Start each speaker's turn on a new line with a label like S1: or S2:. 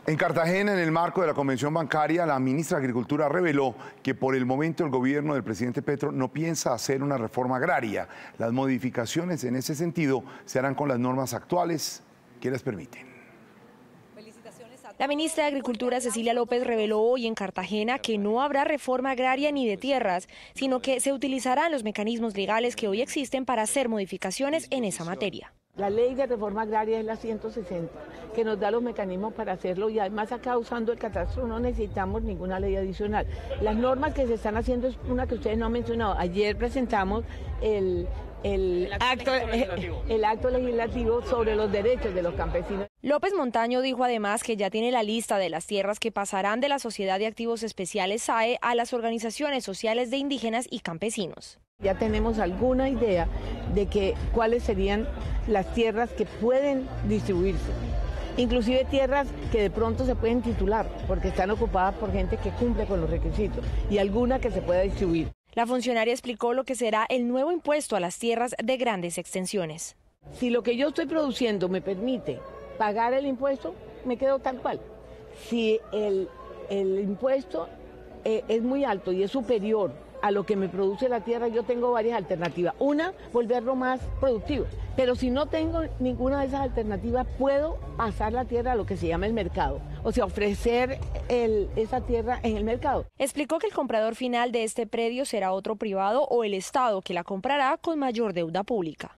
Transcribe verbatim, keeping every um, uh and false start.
S1: En Cartagena, en el marco de la convención bancaria, la ministra de Agricultura reveló que por el momento el gobierno del presidente Petro no piensa hacer una reforma agraria. Las modificaciones en ese sentido se harán con las normas actuales que les permiten.
S2: La ministra de Agricultura, Cecilia López, reveló hoy en Cartagena que no habrá reforma agraria ni de tierras, sino que se utilizarán los mecanismos legales que hoy existen para hacer modificaciones en esa materia.
S3: La ley de reforma agraria es la ciento sesenta, que nos da los mecanismos para hacerlo, y además acá usando el catastro no necesitamos ninguna ley adicional. Las normas que se están haciendo es una que ustedes no han mencionado. Ayer presentamos el, el, acto, el acto legislativo sobre los derechos de los campesinos.
S2: López Montaño dijo además que ya tiene la lista de las tierras que pasarán de la Sociedad de Activos Especiales S A E a las organizaciones sociales de indígenas y campesinos.
S3: Ya tenemos alguna idea de que cuáles serían las tierras que pueden distribuirse, inclusive tierras que de pronto se pueden titular porque están ocupadas por gente que cumple con los requisitos, y alguna que se pueda distribuir.
S2: La funcionaria explicó lo que será el nuevo impuesto a las tierras de grandes extensiones.
S3: Si lo que yo estoy produciendo me permite pagar el impuesto, me quedo tal cual. Si el, el impuesto eh, es muy alto y es superior a lo que me produce la tierra, yo tengo varias alternativas. Una, volverlo más productivo. Pero si no tengo ninguna de esas alternativas, puedo pasar la tierra a lo que se llama el mercado. O sea, ofrecer el, esa tierra en el mercado.
S2: Explicó que el comprador final de este predio será otro privado o el Estado, que la comprará con mayor deuda pública.